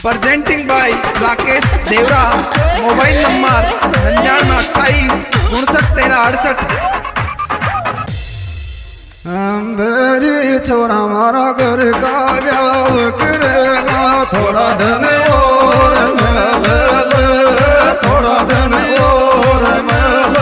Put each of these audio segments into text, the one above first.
Presenting by Rakesh Devra. Mobile number 9928 मेरी छोरा मारा घर का ब्याह करेगा थोड़ा दिन और मिल थोड़ा दिन और मिल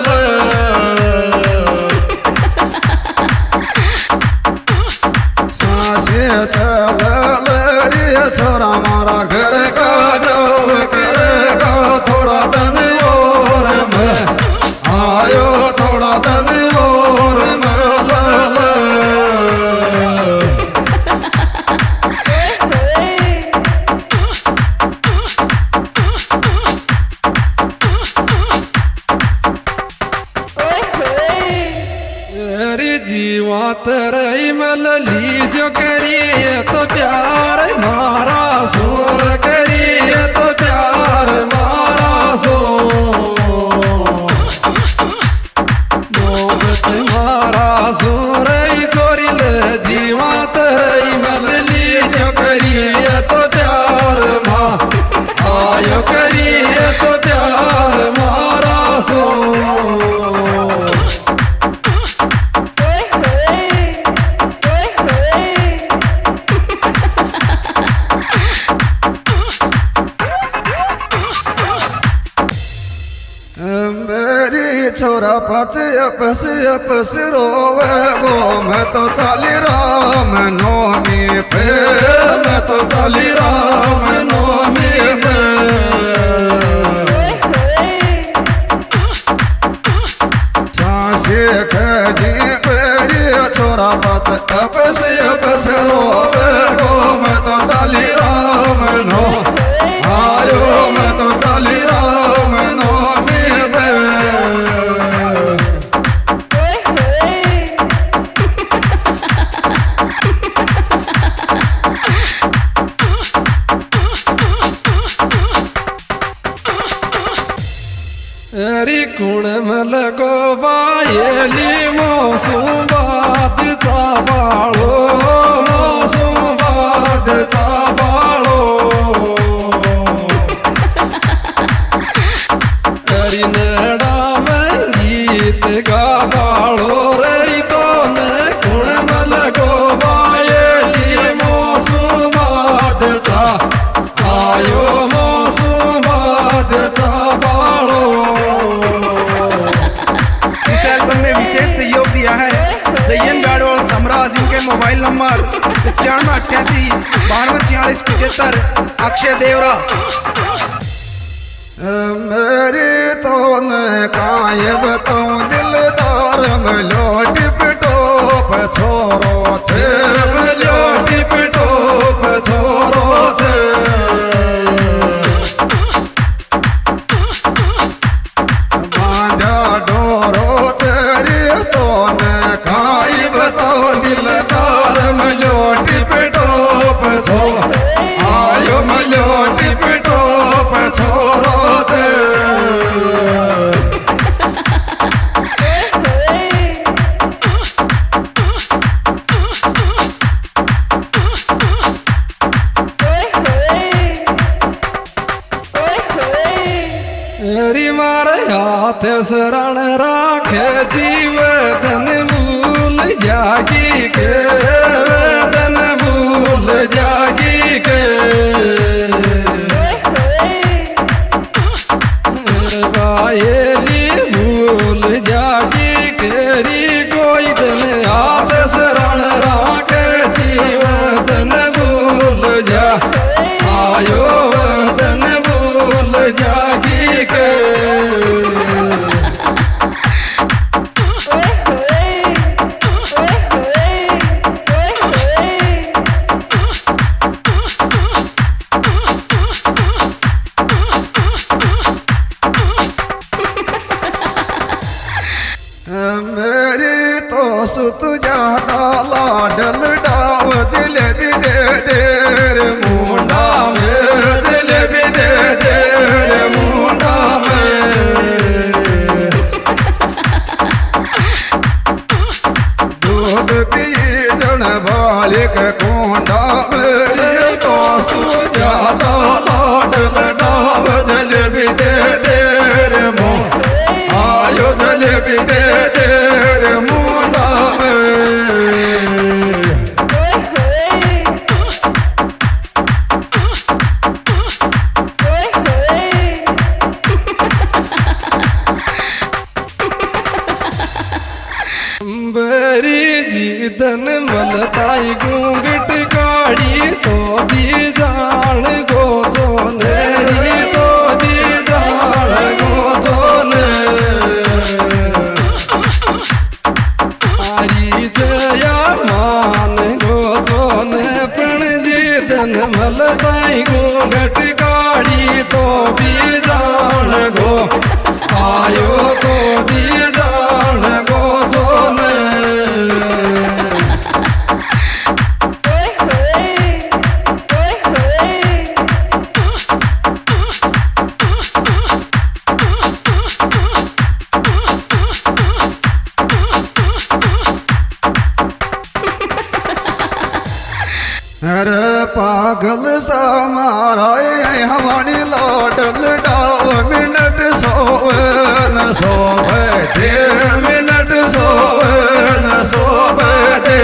सांसे चल छोरा मारा घर का ब्याह करेगा थोड़ा दिन और मैं आयो थोड़ा दिन और जीवा तेरे मल लीजो करिए तो प्यार मारा सोर करिए तो प्यार मारा सो मोहब्बत मारा सोर चोरी ले जीवा तेरे मल लीजो करिए तो प्यार आयो करिए तो प्यार मारा सो छोरा पस रोवे गो मैं तो चाली राम नोमी पे मैं तो चाली राम नोमी पे सांसे खजी पेरी छोरा पस रोवे गो मैं तो चाली राम नो आयो मैं तो चाली राम नोमी पे कुण मल को बायली मौसम बात चाबालो मौसम बात चाबालो करिनड़ा में गीत गाबालो रे तो ने कुण मल को बायली मौसम बात चा आयो मौसम बात चाबालो। जिनके मोबाइल नंबर 9588 अक्षय देवरा। मेरी तो न काय बताऊं दिलदार मिलो टिप टोप छोरो थे मिलो टिप टोप छोरो थे मांझा डोरो तेरी तो न काय बताओ दिलदार मिलो टिप टोप छो आयो मिलो टिप टोप छोरो दे मेरी मारे हाथ शरण राखे जीवन भूल जागी के वेदन भूल जागी के बायली भूल जागी केरी कोई दिन हाथ शरण राखे जीवन भूल जा आयो वेदन भूल जागी के भी दे दे रे मुंडा जीतन मलताई घूंघट काड़ी तो भी जान गो जोनेरी तो भी जान गो जोने आरी जया मान गो जोने पण जीतन मलताई घूंघट काड़ी तो भी जान गो आयो तो भी जान गो जोने अरे पागल सा मारा हमारी लाडल डाव मिनट सोवे न सोवे दे मिनट सोवे न सोवे दे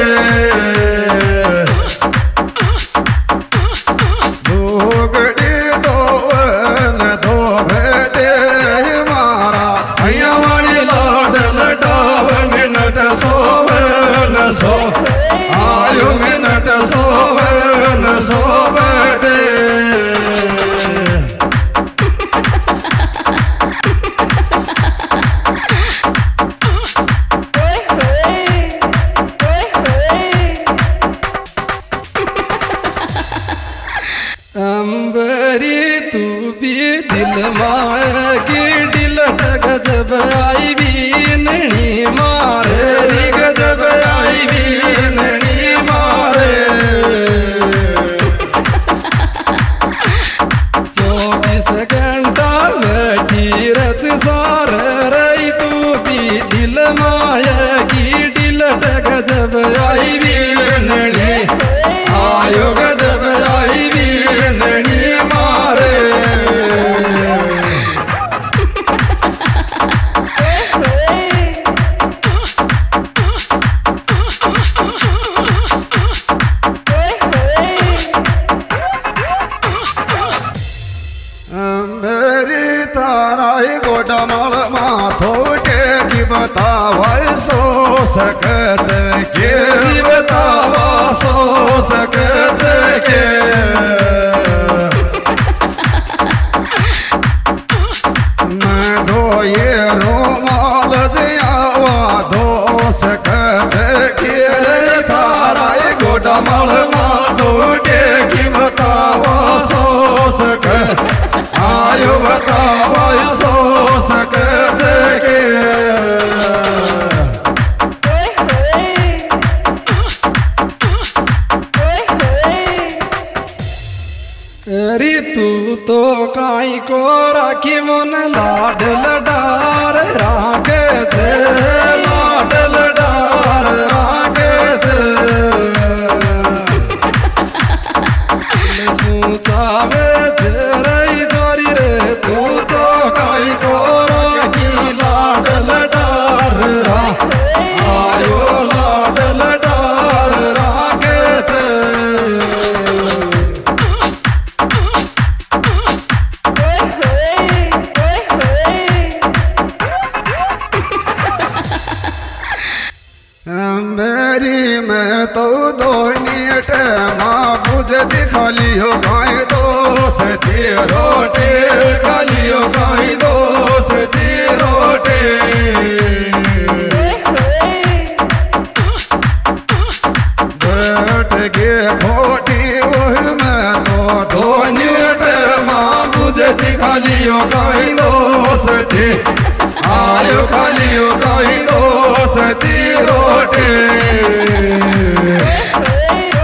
दोगड़ी दोवे न दोवे दे मारा हमारी लाडल डाव मिनट सोवे न सो आयो मिनट सोवे न सोवे दे अंबरी तू भी दिल माए की दिल गजब आई भी नणी मारे गजब आई भी नणी मारे 24 घंटा बैठी रत सार रही तू भी दिल माया की दिल गजब आई भी नणी आयो गजब आई भी नणी मारे मेरी ताराई गोटा माल माथो टेकी बतावा सो सकते के बतावा सो सकते के मैं दो ये रोमाल जियावा दो सकते के ताराई गोटा माल माथो टेकी बतावा सो सकते आयो बतावा सो सकते के री तू तो काई को राखी मन लाड लडार राखे थे लाड लडार राखे थे सूचावे तेरे जोरी रे तू तो काई को राखी लाड लडार रा आयो लाड लडार राखे थे मेरी मैं तो दोनी टेमा बुझ खाली हो गाय दोस थी रोटे खाली हो गाय दोस थी रोटे बैठ के खोटी वही मैं तो दोनी टेमा बुझ खाली हो गाय दोस थी आयो खाली हो गाय दोस थी रोटे